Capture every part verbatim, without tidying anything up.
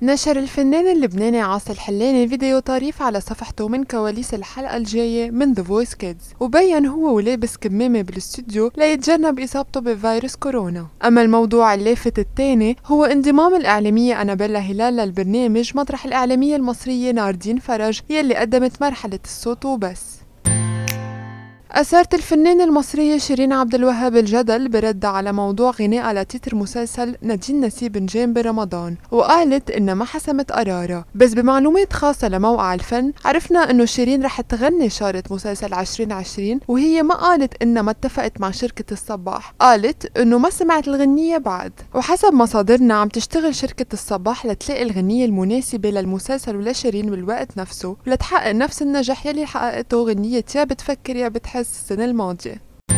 نشر الفنان اللبناني عاصي الحلاني فيديو طريف على صفحته من كواليس الحلقة الجاية من The Voice Kids، وبين هو ولابس كمامة بالاستوديو ليتجنب إصابته بفيروس كورونا. أما الموضوع اللافت الثاني هو انضمام الإعلامية أنابيلا هلال للبرنامج مطرح الإعلامية المصرية ناردين فرج يلي قدمت مرحلة الصوت وبس. أثارت الفنانة المصرية شيرين عبد الوهاب الجدل برد على موضوع غنائها لتتر مسلسل نادين نسيب نجام برمضان، وقالت إنها ما حسمت قرارها، بس بمعلومات خاصة لموقع الفن عرفنا إنه شيرين رح تغني شارة مسلسل عشرين عشرين، وهي ما قالت إنها ما اتفقت مع شركة الصباح، قالت إنه ما سمعت الغنية بعد. وحسب مصادرنا عم تشتغل شركة الصباح لتلاقي الغنية المناسبة للمسلسل ولشيرين بالوقت نفسه، ولتحقق نفس النجاح يلي حققته غنية يا بتفكر يا بتحس السنة الماضية.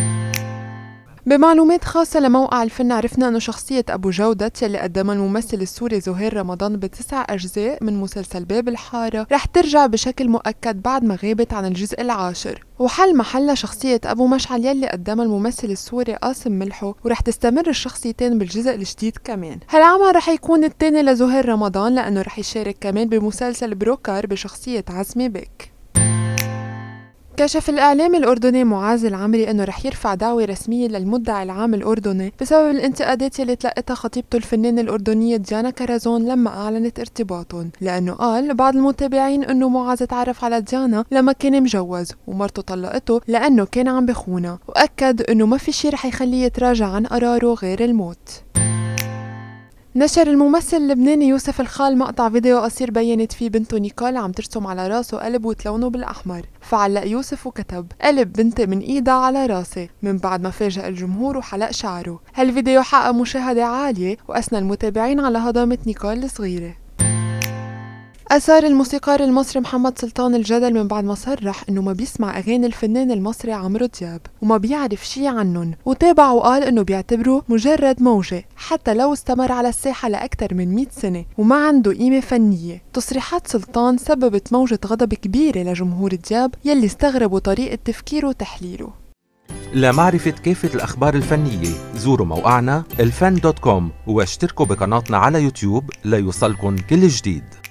بمعلومات خاصة لموقع الفن عرفنا أنه شخصية أبو جودة يلي قدمها الممثل السوري زهير رمضان بتسع أجزاء من مسلسل باب الحارة رح ترجع بشكل مؤكد بعد ما غابت عن الجزء العاشر، وحل محلها شخصية أبو مشعل يلي قدمها الممثل السوري قاسم ملحو، ورح تستمر الشخصيتين بالجزء الجديد كمان. هالعمل رح يكون الثاني لزهير رمضان لأنه رح يشارك كمان بمسلسل بروكر بشخصية عزمي بك. كشف الإعلامي الأردني معاذ العمري أنه رح يرفع دعوة رسمية للمدعي العام الأردني بسبب الانتقادات يلي تلقتها خطيبته الفنانة الأردنية ديانا كرزون لما أعلنت ارتباطهم، لأنه قال بعض المتابعين أنه معاذ تعرف على ديانا لما كان مجوز ومرته طلقته لأنه كان عم بخونها، وأكد أنه ما في شي رح يخليه يتراجع عن قراره غير الموت. نشر الممثل اللبناني يوسف الخال مقطع فيديو قصير بينت فيه بنته نيكول عم ترسم على راسه قلب وتلونه بالأحمر، فعلق يوسف وكتب قلب بنتي من ايدها على راسي، من بعد ما فاجأ الجمهور وحلق شعره. هالفيديو حقق مشاهدة عالية وأثنى المتابعين على هضامة نيكول الصغيرة. أثار الموسيقار المصري محمد سلطان الجدل من بعد ما صرح إنه ما بيسمع أغاني الفنان المصري عمرو دياب وما بيعرف شي عنهم، وتابع وقال إنه بيعتبره مجرد موجة حتى لو استمر على الساحة لأكثر من مئة سنة وما عنده قيمة فنية. تصريحات سلطان سببت موجة غضب كبيرة لجمهور دياب يلي استغربوا طريقة تفكيره وتحليله. لمعرفة كافة الأخبار الفنية زوروا موقعنا الفن دوت كوم واشتركوا بقناتنا على يوتيوب ليوصلكن كل جديد.